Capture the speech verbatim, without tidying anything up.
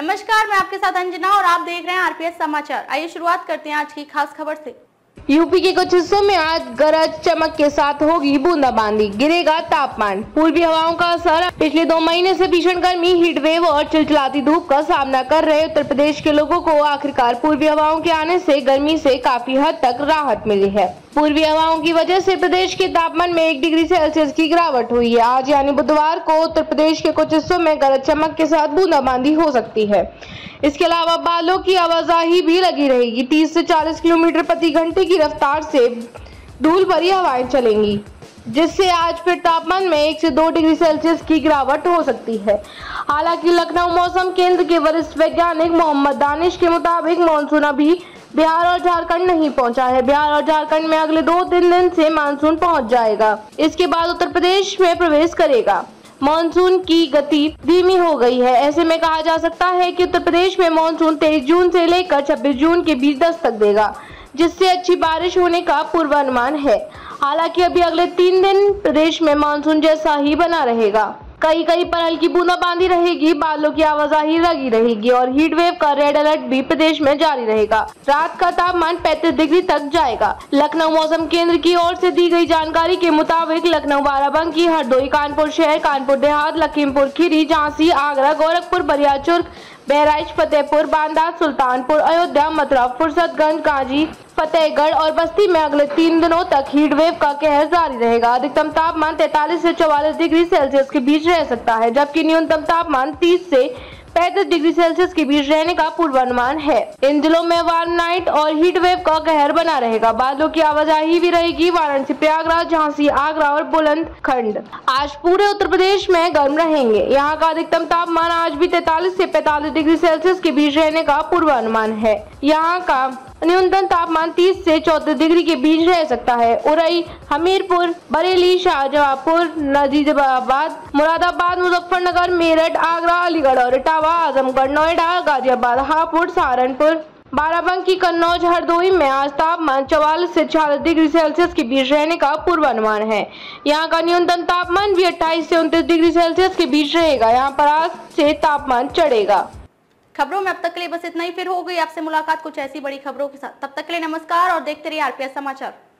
नमस्कार, मैं आपके साथ अंजना और आप देख रहे हैं आरपीएस समाचार। आइए शुरुआत करते हैं आज की खास खबर से। यूपी के कुछ हिस्सों में आज गरज चमक के साथ होगी बूंदाबांदी, गिरेगा तापमान। पूर्वी हवाओं का असर। पिछले दो महीने से भीषण गर्मी, हीट वेव और चिलचिलाती धूप का सामना कर रहे उत्तर प्रदेश के लोगों को आखिरकार पूर्वी हवाओं के आने से गर्मी से काफी हद तक राहत मिली है। पूर्वी हवाओं की वजह से प्रदेश के तापमान में एक डिग्री सेल्सियस की गिरावट हुई है। आज यानी बुधवार को उत्तर प्रदेश के कुछ हिस्सों में गरज चमक के साथ बूंदाबांदी हो सकती है। इसके अलावा बादलों की आवाजाही भी लगी रहेगी। तीस से चालीस किलोमीटर प्रति घंटे की रफ्तार से धूल भरी हवाएं चलेंगी, जिससे आज फिर तापमान में एक से दो डिग्री सेल्सियस की गिरावट हो सकती है। हालांकि लखनऊ मौसम केंद्र के वरिष्ठ वैज्ञानिक मोहम्मद दानिश के मुताबिक मानसून अभी बिहार और झारखंड नहीं पहुंचा है। बिहार और झारखंड में अगले दो तीन दिन से मानसून पहुंच जाएगा। इसके बाद उत्तर प्रदेश में प्रवेश करेगा। मानसून की गति धीमी हो गई है। ऐसे में कहा जा सकता है कि उत्तर प्रदेश में मानसून तेईस जून से लेकर छब्बीस जून के बीच दस्तक देगा, जिससे अच्छी बारिश होने का पूर्वानुमान है। हालांकि अभी अगले तीन दिन प्रदेश में मानसून जैसा ही बना रहेगा। कई कई पर हल्की बूंदाबांदी रहेगी, बादलों की आवाजाही लगी रहेगी और हीट वेव का रेड अलर्ट भी प्रदेश में जारी रहेगा। रात का तापमान पैंतीस डिग्री तक जाएगा। लखनऊ मौसम केंद्र की ओर से दी गई जानकारी के मुताबिक लखनऊ, बाराबंकी, हरदोई, कानपुर शहर, कानपुर देहात, लखीमपुर खीरी, झांसी, आगरा, गोरखपुर, बरियाचुर, बहराइच, फतेहपुर, बांदा, सुल्तानपुर, अयोध्या, मथुरा, फुर्सतगंज, काजी, फतेहगढ़ और बस्ती में अगले तीन दिनों तक हीट वेव का कहर जारी रहेगा। अधिकतम तापमान तैंतालीस से चौवालीस डिग्री सेल्सियस के बीच रह सकता है, जबकि न्यूनतम तापमान तीस से पैंतीस डिग्री सेल्सियस के बीच रहने का पूर्वानुमान है। इन जिलों में वार्म नाइट और हीट वेव का कहर बना रहेगा। बादलों की आवाजाही भी रहेगी। वाराणसी, प्रयागराज, झांसी, आगरा और बुलंदखंड आज पूरे उत्तर प्रदेश में गर्म रहेंगे। यहाँ का अधिकतम तापमान आज भी तैंतालीस से पैंतालीस डिग्री सेल्सियस के बीच रहने का पूर्वानुमान है। यहाँ का न्यूनतम तापमान तीस से चौंतीस डिग्री के बीच रह सकता है। उरई, हमीरपुर, बरेली, शाहजहांपुर, नजीबाबाद, मुरादाबाद, मुजफ्फरनगर, मेरठ, आगरा, अलीगढ़ और इटावा, आजमगढ़, नोएडा, गाजियाबाद, हापुड़, सहारनपुर, बाराबंकी, कन्नौज, हरदोई में आज तापमान चौवालीस से छियालीस डिग्री सेल्सियस के बीच रहने का पूर्वानुमान है। यहाँ का न्यूनतम तापमान भी अट्ठाईस से उनतीस डिग्री सेल्सियस के बीच रहेगा। यहाँ पर आज से तापमान चढ़ेगा। खबरों में अब तक के लिए बस इतना ही। फिर हो गई आपसे मुलाकात कुछ ऐसी बड़ी खबरों के साथ। तब तक के लिए नमस्कार और देखते रहिए आरपीएस समाचार।